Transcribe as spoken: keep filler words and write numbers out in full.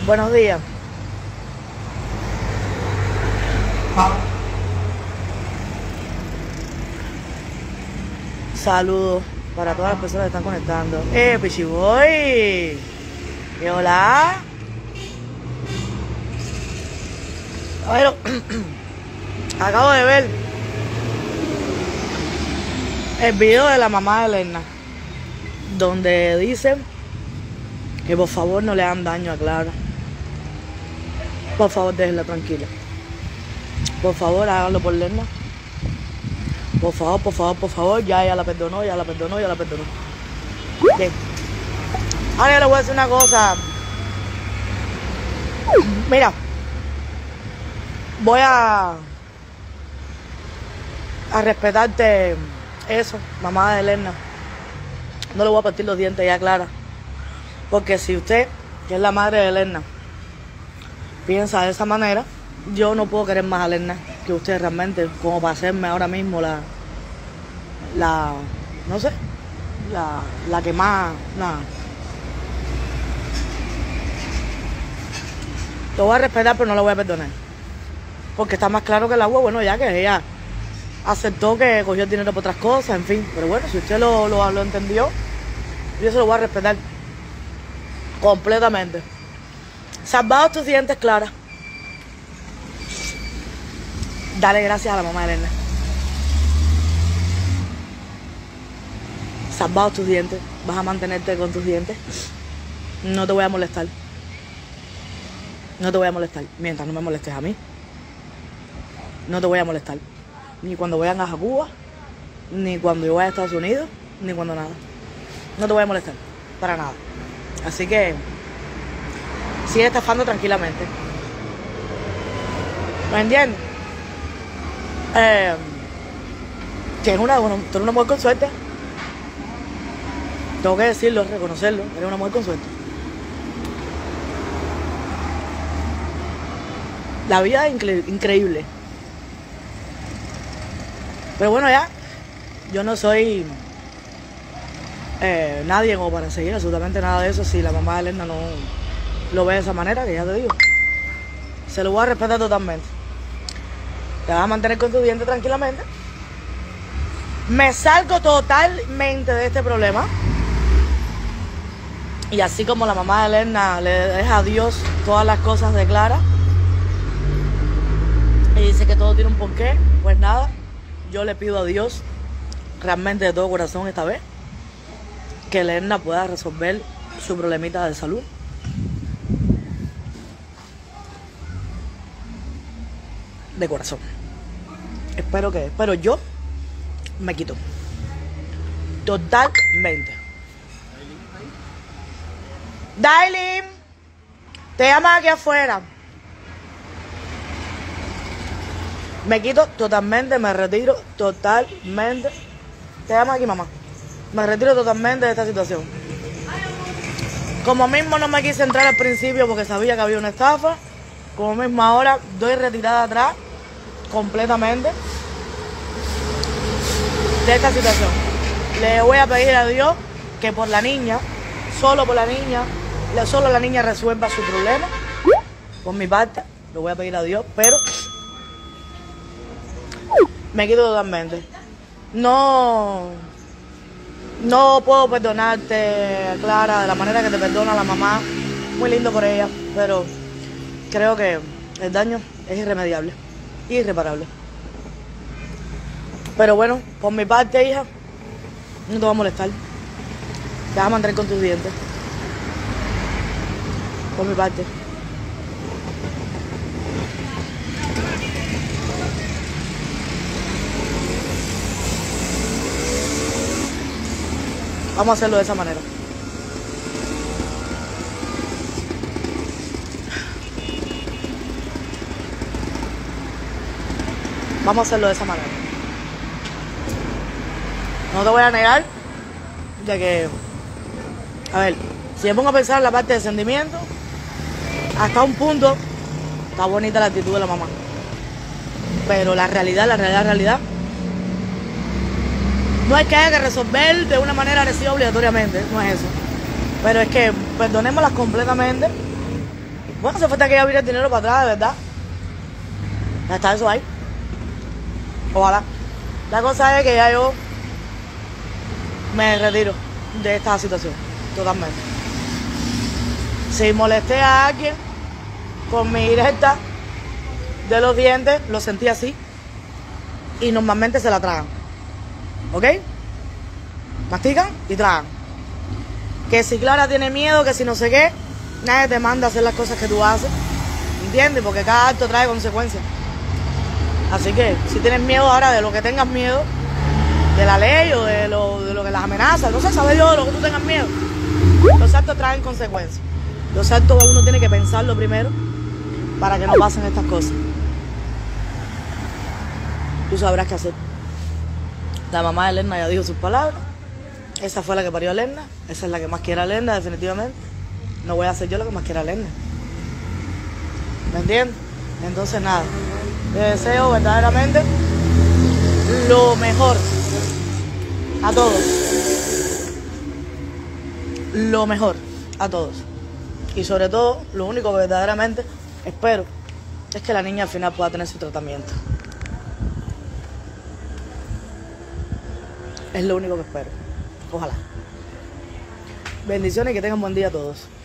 Buenos días. Saludos para todas las personas que están conectando. ¡Eh, Pichiboy! ¿Y hola? Bueno, acabo de ver el video de la mamá de Elena, donde dice que por favor no le hagan daño a Clara. Por favor, déjenla tranquila. Por favor, háganlo por Elena. Por favor, por favor, por favor. Ya ella la perdonó, ya la perdonó, ya la perdonó. Bien. Ahora yo le voy a decir una cosa. Mira. Voy a... a respetarte eso, mamá de Elena. No le voy a partir los dientes ya, Clara. Porque si usted, que es la madre de Elena, piensa de esa manera, yo no puedo querer más a Elena que usted realmente, como para hacerme ahora mismo la, la, no sé, la, la que más, nada. Lo voy a respetar, pero no lo voy a perdonar. Porque está más claro que el agua, bueno, ya que ella aceptó que cogió el dinero por otras cosas, en fin. Pero bueno, si usted lo, lo, lo entendió, yo se lo voy a respetar completamente. Salvados tus dientes, Clara. Dale gracias a la mamá de Elena. Salvados tus dientes. Vas a mantenerte con tus dientes. No te voy a molestar. No te voy a molestar. Mientras no me molestes a mí. No te voy a molestar. Ni cuando vayan a Cuba, ni cuando yo vaya a Estados Unidos, ni cuando nada. No te voy a molestar. Para nada. Así que sigue estafando tranquilamente. ¿Me entiendes? Eh, que es una, bueno, tú eres una mujer con suerte. Tengo que decirlo, reconocerlo. Eres una mujer con suerte. La vida es incre increíble. Pero bueno, ya. Yo no soy eh, nadie como para seguir absolutamente nada de eso. Si la mamá de Elena no lo ve de esa manera, que ya te digo, se lo voy a respetar totalmente. Te vas a mantener con tu diente tranquilamente. Me salgo totalmente de este problema. Y así como la mamá de Elena le deja a Dios todas las cosas de Clara y dice que todo tiene un porqué, pues nada, yo le pido a Dios realmente de todo corazón esta vez que Elena pueda resolver su problemita de salud. De corazón. Espero que, pero yo me quito. Totalmente. Dailin, te llaman aquí afuera. Me quito totalmente, me retiro totalmente. Te llaman aquí, mamá. Me retiro totalmente de esta situación. Como mismo no me quise entrar al principio porque sabía que había una estafa, como mismo ahora doy retirada atrás completamente de esta situación. Le voy a pedir a Dios que por la niña, solo por la niña, solo la niña resuelva su problema. Por mi parte, lo voy a pedir a Dios, pero me quito totalmente. No, no puedo perdonarte, Clara, de la manera que te perdona la mamá. Muy lindo por ella, pero creo que el daño es irremediable, irreparable. Pero bueno, por mi parte, hija, no te va a molestar. Te vas a mantener con tus dientes. Por mi parte. Vamos a hacerlo de esa manera. Vamos a hacerlo de esa manera. No te voy a negar de que, a ver, si me pongo a pensar en la parte de sentimiento, hasta un punto está bonita la actitud de la mamá. Pero la realidad, la realidad, la realidad, no es que haya que resolver de una manera agresiva obligatoriamente, no es eso. Pero es que perdonémoslas completamente Bueno, se falta que ella vire el dinero para atrás, de verdad. Ya está eso ahí. Ojalá. La cosa es que ya yo me retiro de esta situación. Totalmente. Si molesté a alguien con mi directa de los dientes, lo sentí así. Y normalmente se la tragan. ¿Ok? Mastican y tragan. Que si Clara tiene miedo, que si no sé qué, nadie te manda a hacer las cosas que tú haces. ¿Entiendes? Porque cada acto trae consecuencias. Así que si tienes miedo ahora de lo que tengas miedo, de la ley o de lo, de lo que las amenazas, no sé, saber yo de lo que tú tengas miedo. Los actos traen consecuencias. Los actos uno tiene que pensarlo primero para que no pasen estas cosas. Tú sabrás qué hacer. La mamá de Lerna ya dijo sus palabras. Esa fue la que parió a Lerna. Esa es la que más quiere a Lerna, definitivamente. No voy a hacer yo lo que más quiera a Lerna. ¿Me entiendes? Entonces nada. Te deseo verdaderamente lo mejor a todos. Lo mejor a todos. Y sobre todo, lo único que verdaderamente espero es que la niña al final pueda tener su tratamiento. Es lo único que espero. Ojalá. Bendiciones y que tengan buen día a todos.